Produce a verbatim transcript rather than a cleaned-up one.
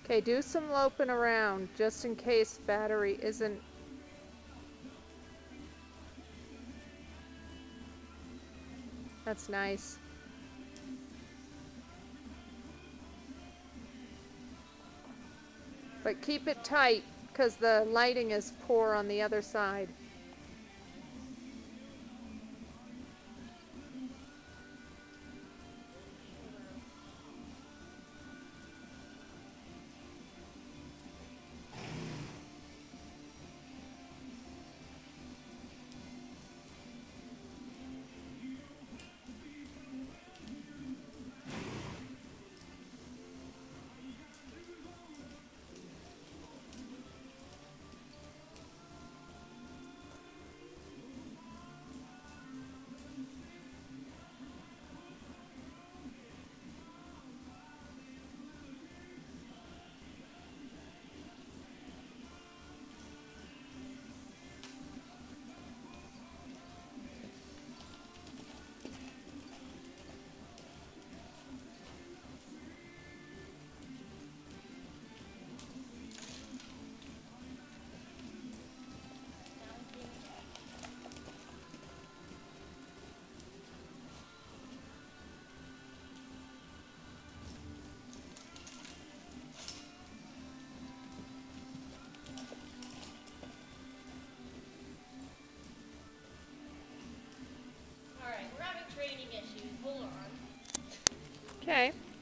Okay, do some loping around just in case battery isn't. That's nice. But keep it tight because the lighting is poor on the other side. Alright, we're having training issues. Hold on. Okay.